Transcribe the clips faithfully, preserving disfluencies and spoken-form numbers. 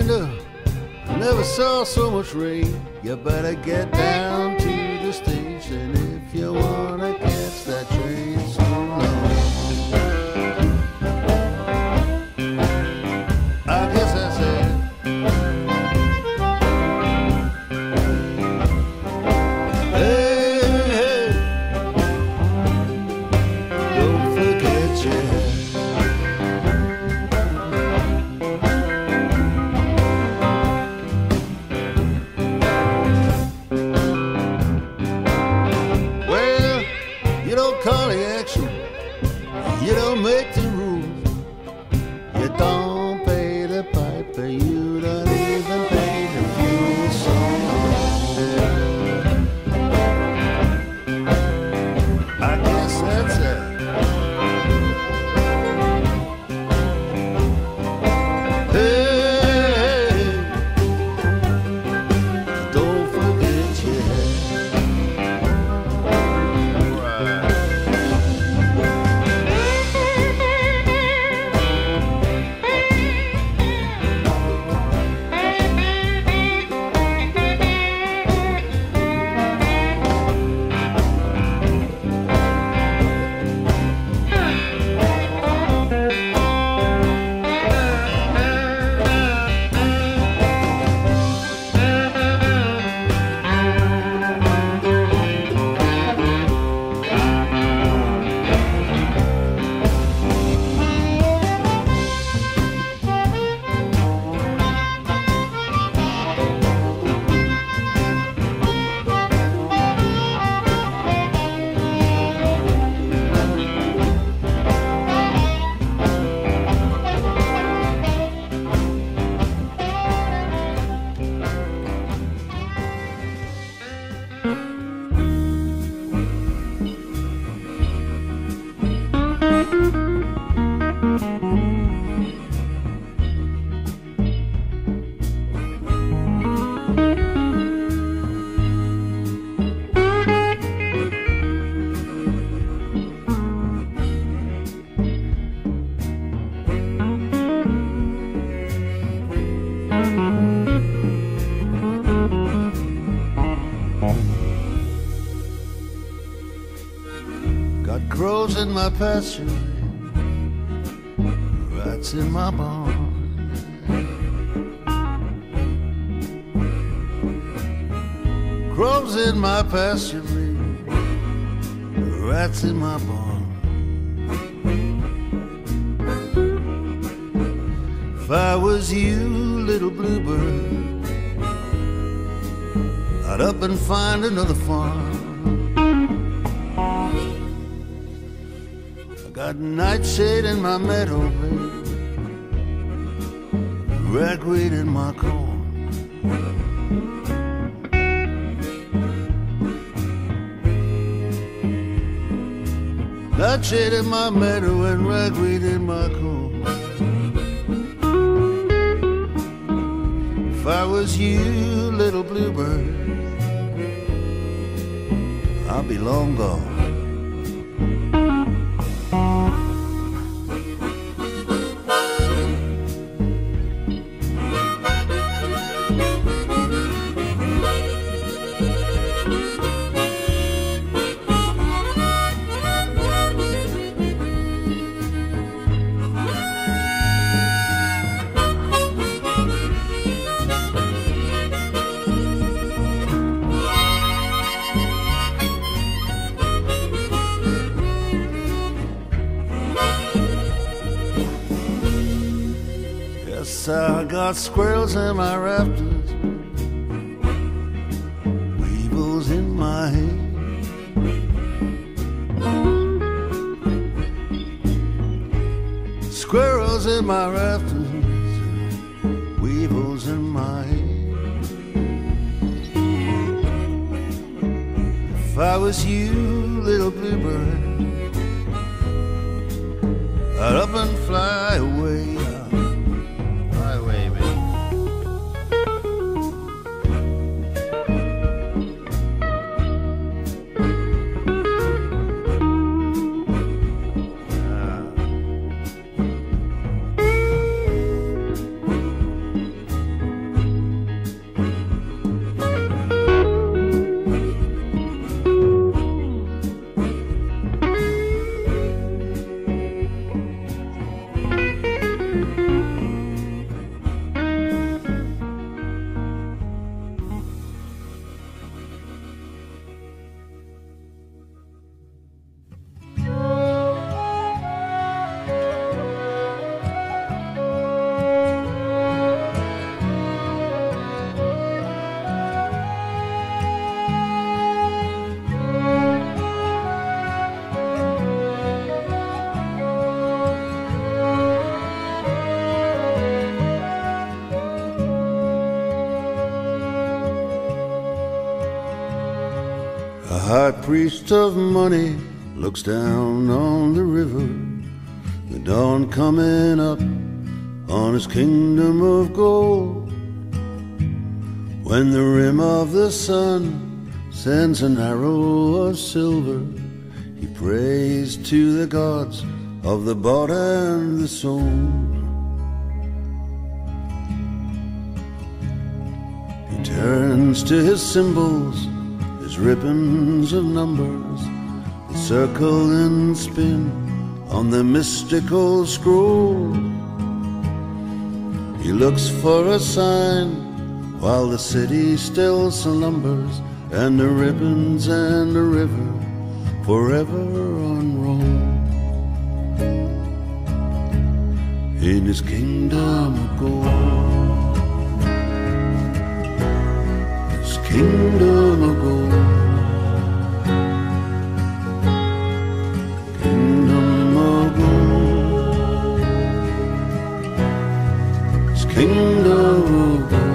window, I never saw so much rain. You better get down to the station if you wanna catch that train so long. I guess that's it. Hey, hey, don't forget you. Call the action, you don't make the rules, you don't pay the piper, you don't even pay the fuel song. I guess that's it. Hey, hey, don't forget your head. Got crows in my pasture, rats in my barn. Crows in my pasture, rats in my barn. If I was you, little bluebird, I'd up and find another farm. Got nightshade in my meadow, babe, ragweed in my corn. Nightshade in my meadow and ragweed in my corn. If I was you, little bluebird, I'd be long gone. I got squirrels in my rafters, weevils in my hay. Squirrels in my rafters, weevils in my hay. If I was you, little bluebird, I'd up and fly away. A high priest of money looks down on the river, the dawn coming up on his kingdom of gold. When the rim of the sun sends an arrow of silver, he prays to the gods of the bought and the sold. He turns to his symbols, his ribbons of numbers, that circle and spin on the mystical scroll. He looks for a sign while the city still slumbers, and the ribbons and the river forever unroll. In his kingdom of gold, his kingdom of gold, kingdom of gold, his kingdom of gold.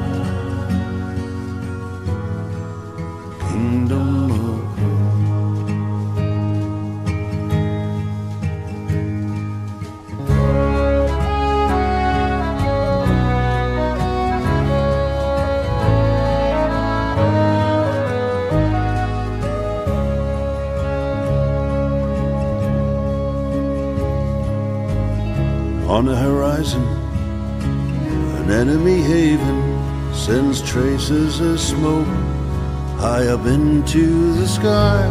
On the horizon, an enemy haven sends traces of smoke high up into the sky.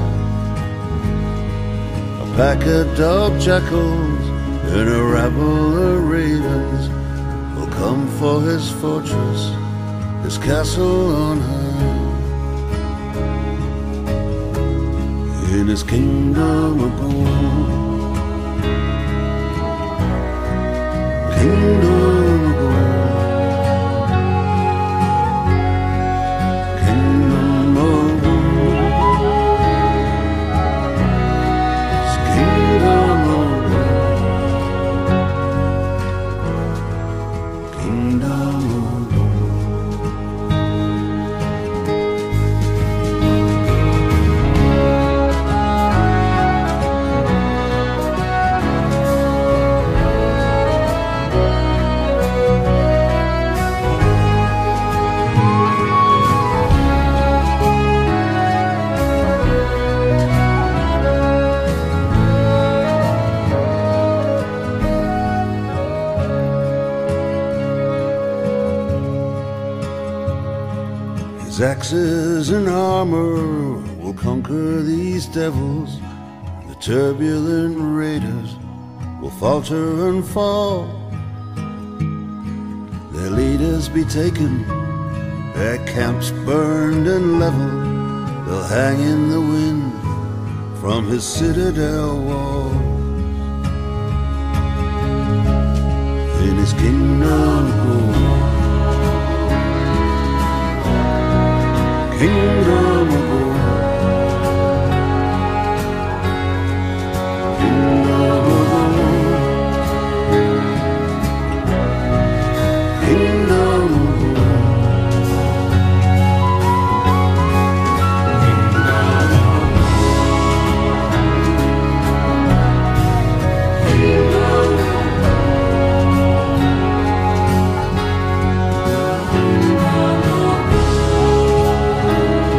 A pack of dog jackals and a rabble of ravens will come for his fortress, his castle on high. In his kingdom of gold, kingdom of gold, kingdom of gold, it's kingdom of gold, kingdom of gold. His axes and armor will conquer these devils. The turbulent raiders will falter and fall. Their leaders be taken, their camps burned and leveled. They'll hang in the wind from his citadel wall. In his kingdom of gold, kingdom of gold, kingdom of gold, kingdom of gold, kingdom of gold.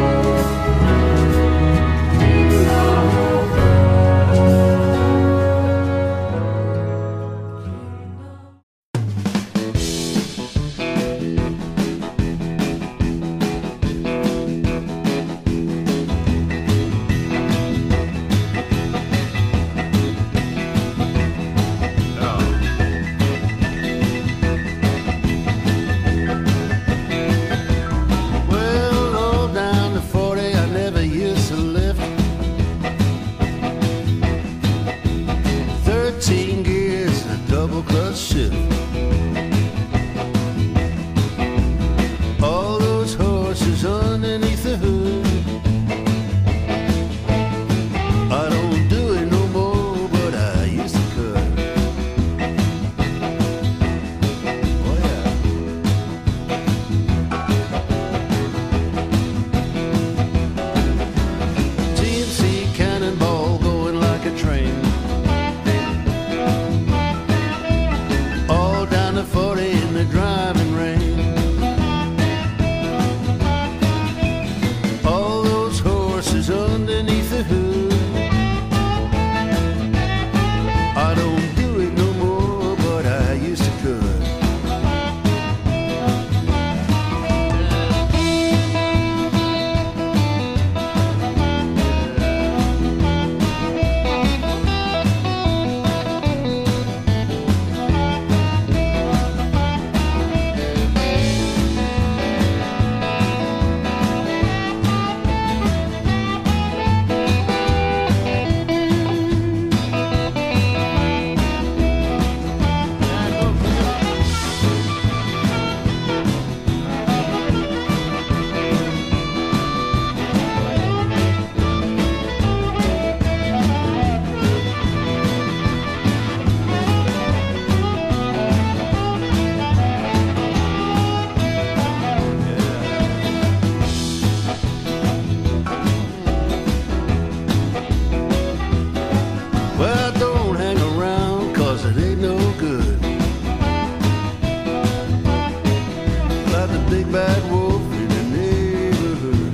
big bad wolf in the neighborhood,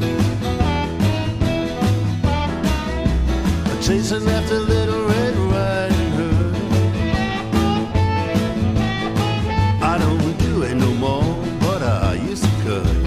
chasing after Little Red Riding Hood. I don't do it no more, but I used to cut.